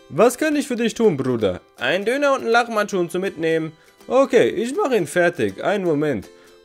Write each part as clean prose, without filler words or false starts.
Was kann ich für dich tun, Bruder? Ein Döner und ein Lahmacun zum Mitnehmen. Okay, ich mache ihn fertig. Einen Moment.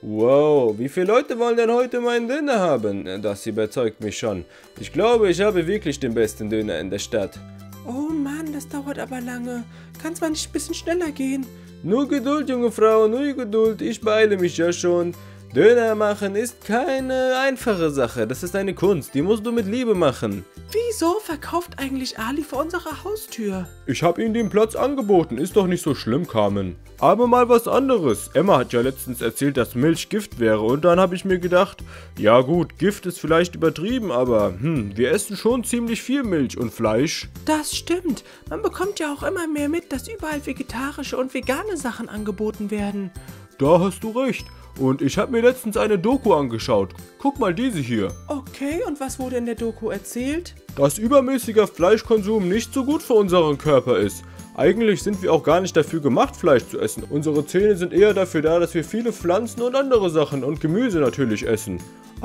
Wow, wie viele Leute wollen denn heute meinen Döner haben? Das überzeugt mich schon. Ich glaube, ich habe wirklich den besten Döner in der Stadt. Oh Mann, das dauert aber lange. Kann es mal nicht ein bisschen schneller gehen? Nur Geduld, junge Frau, nur Geduld. Ich beeile mich ja schon. Döner machen ist keine einfache Sache. Das ist eine Kunst, die musst du mit Liebe machen. Wieso verkauft eigentlich Ali vor unserer Haustür? Ich habe ihm den Platz angeboten, ist doch nicht so schlimm, Carmen. Aber mal was anderes. Emma hat ja letztens erzählt, dass Milch Gift wäre und dann habe ich mir gedacht, ja gut, Gift ist vielleicht übertrieben, aber wir essen schon ziemlich viel Milch und Fleisch. Das stimmt. Man bekommt ja auch immer mehr mit, dass überall vegetarische und vegane Sachen angeboten werden. Da hast du recht. Und ich habe mir letztens eine Doku angeschaut. Guck mal diese hier. Okay, und was wurde in der Doku erzählt? Dass übermäßiger Fleischkonsum nicht so gut für unseren Körper ist. Eigentlich sind wir auch gar nicht dafür gemacht, Fleisch zu essen. Unsere Zähne sind eher dafür da, dass wir viele Pflanzen und andere Sachen und Gemüse natürlich essen.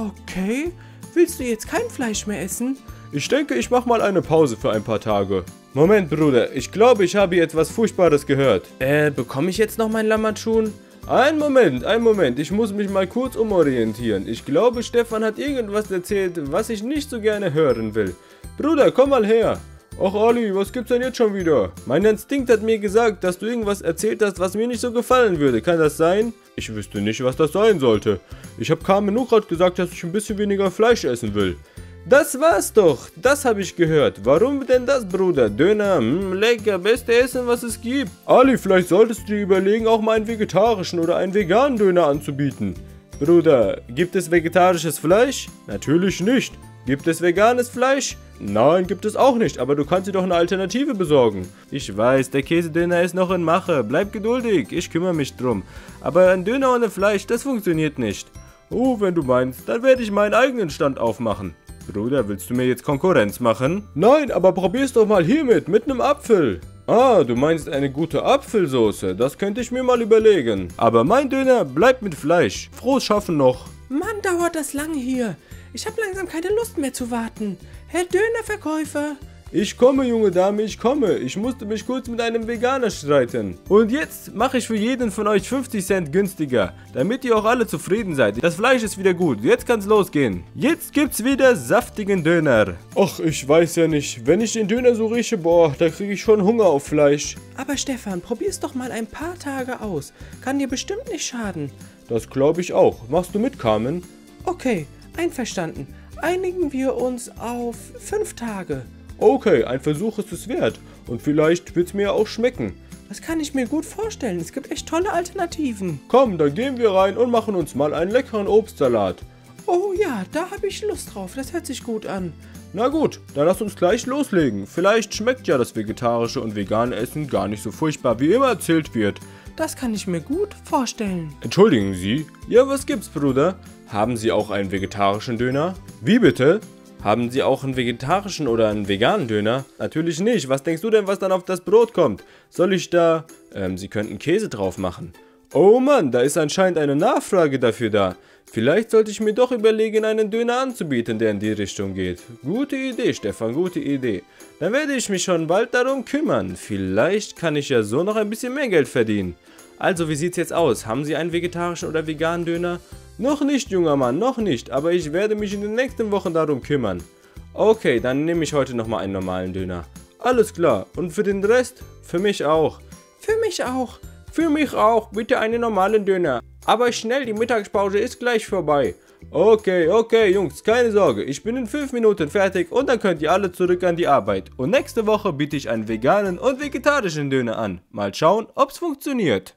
Okay, willst du jetzt kein Fleisch mehr essen? Ich denke, ich mache mal eine Pause für ein paar Tage. Moment, Bruder, ich glaube, ich habe hier etwas Furchtbares gehört. Bekomme ich jetzt noch mein Lahmacun? Einen Moment, ich muss mich mal kurz umorientieren. Ich glaube, Stefan hat irgendwas erzählt, was ich nicht so gerne hören will. Bruder, komm mal her. Ach Ali, was gibt's denn jetzt schon wieder? Mein Instinkt hat mir gesagt, dass du irgendwas erzählt hast, was mir nicht so gefallen würde. Kann das sein? Ich wüsste nicht, was das sein sollte. Ich habe Carmen nur gerade gesagt, dass ich ein bisschen weniger Fleisch essen will. Das war's doch, das habe ich gehört. Warum denn das, Bruder? Döner, lecker, beste Essen, was es gibt. Ali, vielleicht solltest du dir überlegen, auch mal einen vegetarischen oder einen veganen Döner anzubieten. Bruder, gibt es vegetarisches Fleisch? Natürlich nicht. Gibt es veganes Fleisch? Nein, gibt es auch nicht, aber du kannst dir doch eine Alternative besorgen. Ich weiß, der Käsedöner ist noch in Mache. Bleib geduldig, ich kümmere mich drum. Aber ein Döner ohne Fleisch, das funktioniert nicht. Oh, wenn du meinst, dann werde ich meinen eigenen Stand aufmachen. Bruder, willst du mir jetzt Konkurrenz machen? Nein, aber probier's doch mal hiermit, mit einem Apfel. Ah, du meinst eine gute Apfelsoße, das könnte ich mir mal überlegen. Aber mein Döner bleibt mit Fleisch. Frohes Schaffen noch. Mann, dauert das lang hier. Ich habe langsam keine Lust mehr zu warten. Herr Dönerverkäufer. Ich komme, junge Dame, ich komme. Ich musste mich kurz mit einem Veganer streiten. Und jetzt mache ich für jeden von euch 50 Cent günstiger, damit ihr auch alle zufrieden seid. Das Fleisch ist wieder gut, jetzt kann's losgehen. Jetzt gibt's wieder saftigen Döner. Ach, ich weiß ja nicht. Wenn ich den Döner so rieche, boah, da kriege ich schon Hunger auf Fleisch. Aber Stefan, probier's doch mal ein paar Tage aus. Kann dir bestimmt nicht schaden. Das glaube ich auch. Machst du mit, Carmen? Okay, einverstanden. Einigen wir uns auf 5 Tage. Okay, ein Versuch ist es wert. Und vielleicht wird's mir auch schmecken. Das kann ich mir gut vorstellen. Es gibt echt tolle Alternativen. Komm, dann gehen wir rein und machen uns mal einen leckeren Obstsalat. Oh ja, da habe ich Lust drauf. Das hört sich gut an. Na gut, dann lass uns gleich loslegen. Vielleicht schmeckt ja das vegetarische und vegane Essen gar nicht so furchtbar, wie immer erzählt wird. Das kann ich mir gut vorstellen. Entschuldigen Sie? Ja, was gibt's, Bruder? Haben Sie auch einen vegetarischen Döner? Wie bitte? Haben Sie auch einen vegetarischen oder einen veganen Döner? Natürlich nicht. Was denkst du denn, was dann auf das Brot kommt? Soll ich da... Sie könnten Käse drauf machen. Oh Mann, da ist anscheinend eine Nachfrage dafür da. Vielleicht sollte ich mir doch überlegen, einen Döner anzubieten, der in die Richtung geht. Gute Idee, Stefan, gute Idee. Dann werde ich mich schon bald darum kümmern. Vielleicht kann ich ja so noch ein bisschen mehr Geld verdienen. Also, wie sieht's jetzt aus? Haben Sie einen vegetarischen oder veganen Döner? Noch nicht, junger Mann, noch nicht, aber ich werde mich in den nächsten Wochen darum kümmern. Okay, dann nehme ich heute nochmal einen normalen Döner. Alles klar, und für den Rest? Für mich auch. Für mich auch. Für mich auch, bitte einen normalen Döner. Aber schnell, die Mittagspause ist gleich vorbei. Okay, Jungs, keine Sorge, ich bin in 5 Minuten fertig und dann könnt ihr alle zurück an die Arbeit. Und nächste Woche biete ich einen veganen und vegetarischen Döner an. Mal schauen, ob's funktioniert.